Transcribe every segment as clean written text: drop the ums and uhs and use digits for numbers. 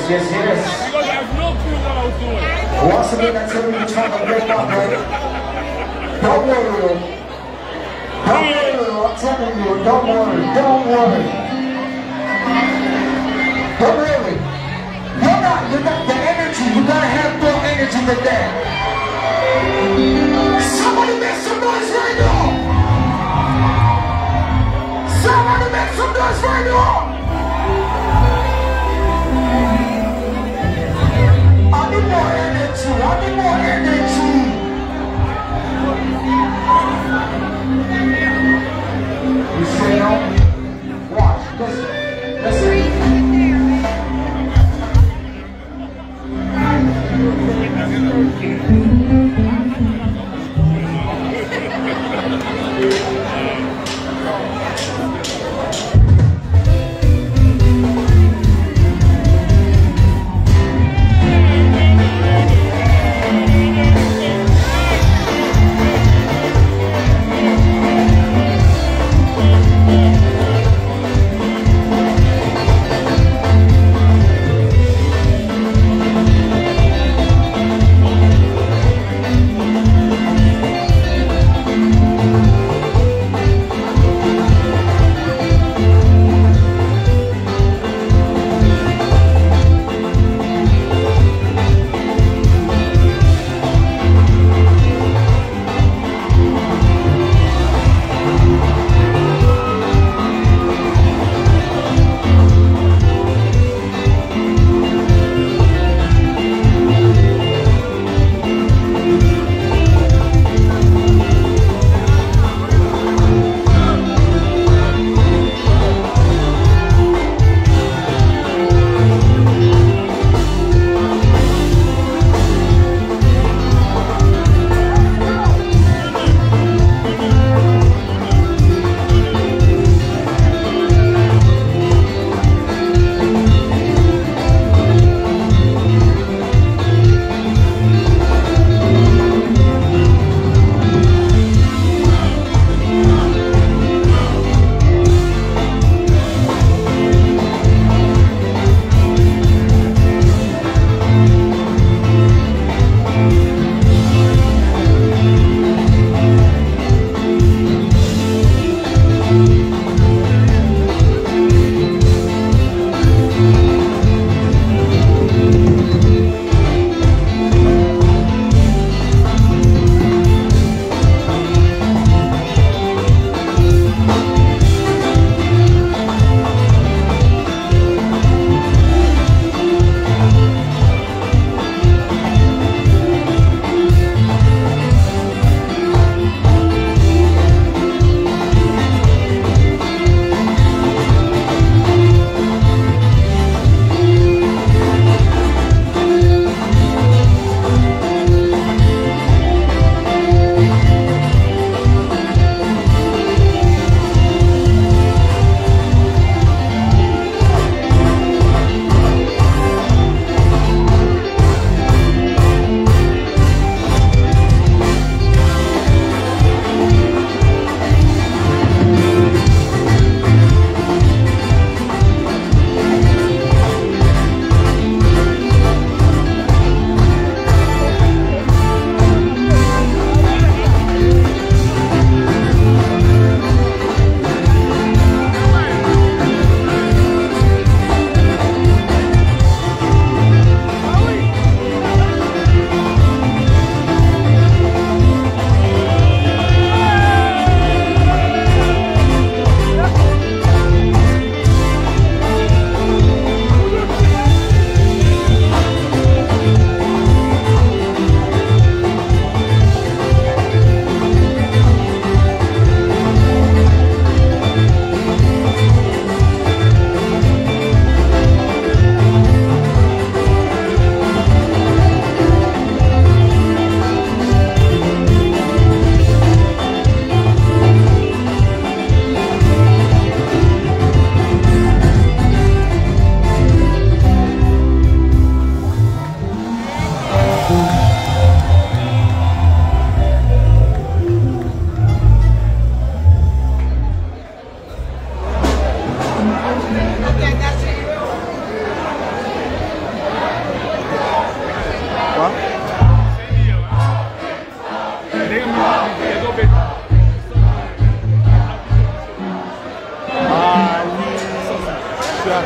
yes, yes. Because I have no clue what I was doing. Once again, I tell you, you're trying to break up, right? Don't worry, don't worry, I'm telling you, don't worry, don't worry. Don't worry. You got the energy, you gotta have more energy than that. Somebody make some noise right now! Somebody make some noise right now! I need more energy, I need more energy. You say no? Watch, listen, listen.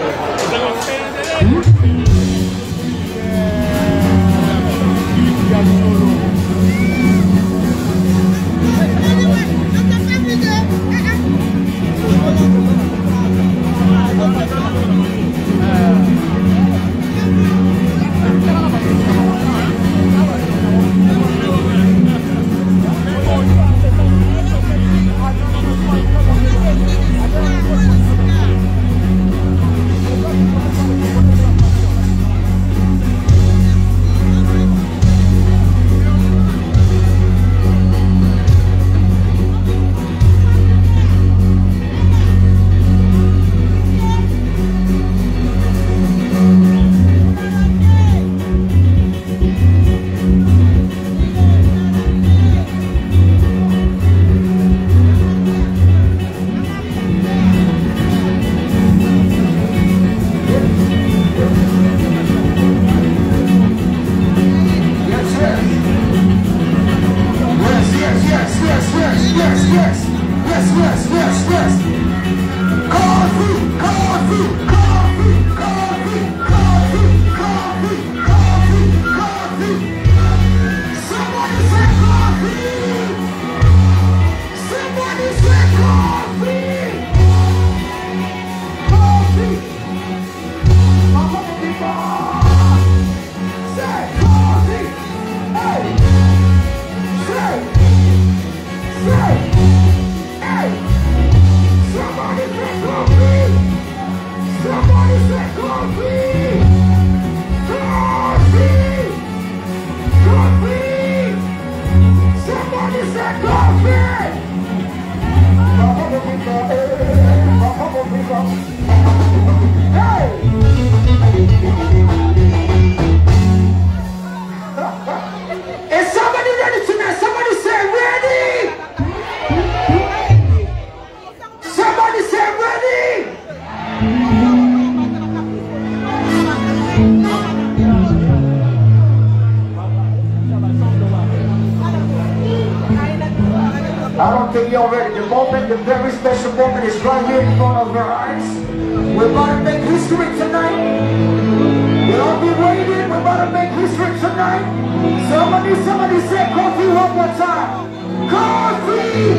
I don't think you're ready. The moment, the very special moment is right here in front of your eyes. We're about to make history tonight. We'll all be waiting. We're about to make history tonight. Somebody say coffee one more time. Coffee!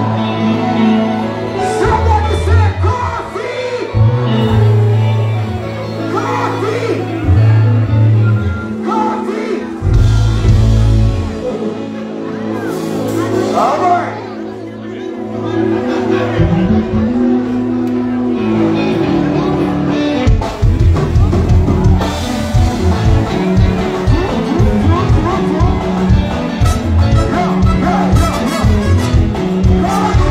Somebody say coffee! Coffee! Coffee! All right. Come on.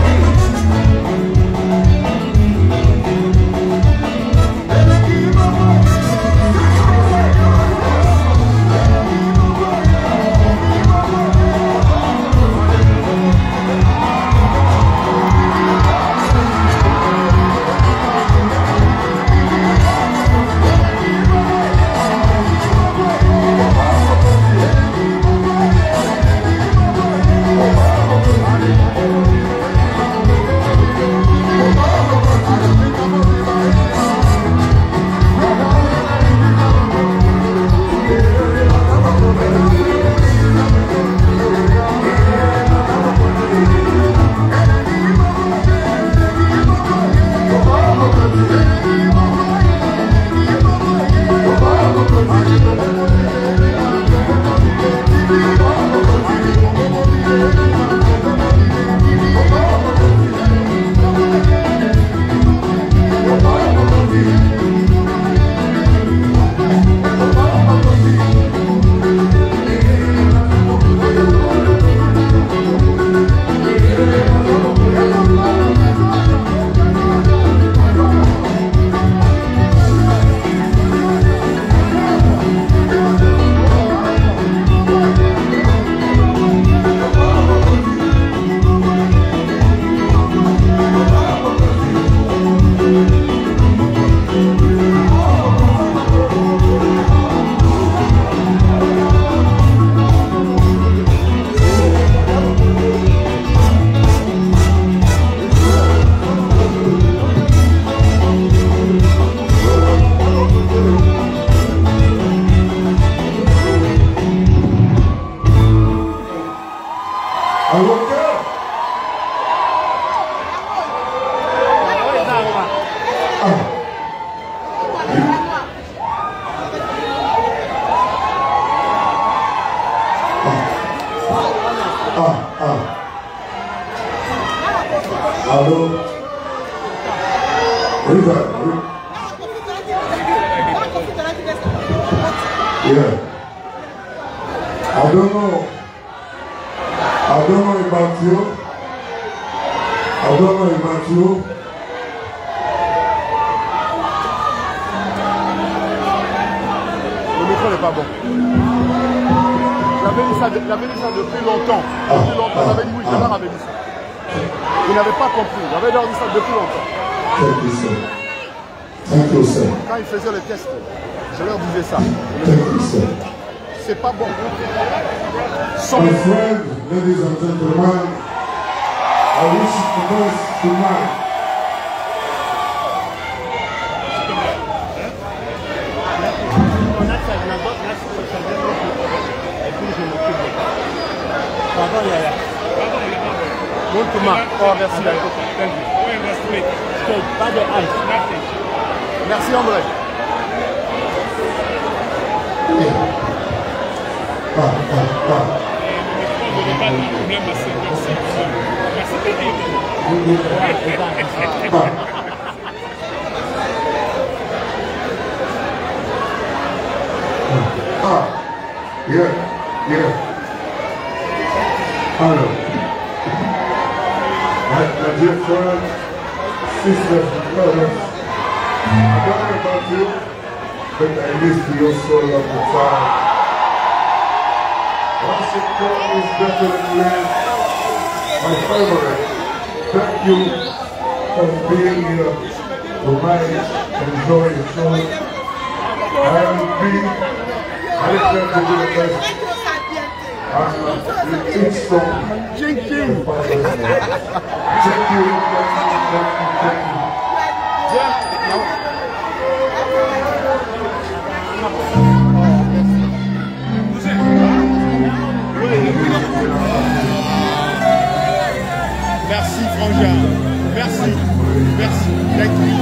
Yeah. I don't know about you. I don't know about you. Le micro n'est pas bon. J'avais dit ça depuis longtemps. Depuis longtemps. J'avais dit oui, Gérard avait dit ça. Vous n'avez pas compris. J'avais dit ça depuis longtemps. Thank you, sir. Thank you, sir. Quand ils faisaient les tests, je leur disais ça. Thank you, sir. C'est pas bon. My friend, ladies and gentlemen, I wish you the best tonight. Merci André. Yeah. Hello. My dear friends, sisters and brothers, I don't know about you, but I miss you so long the time. Washington is definitely my favorite. Thank you for being here tonight and enjoying the show. I will be I try to do the best. Each song. Thank you. Merci Frangin. Merci. Thank you.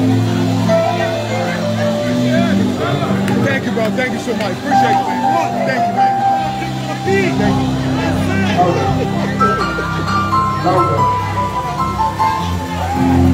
Thank you, bro. Thank you so much. Appreciate it, man. Thank you, man. Thank you. Louder.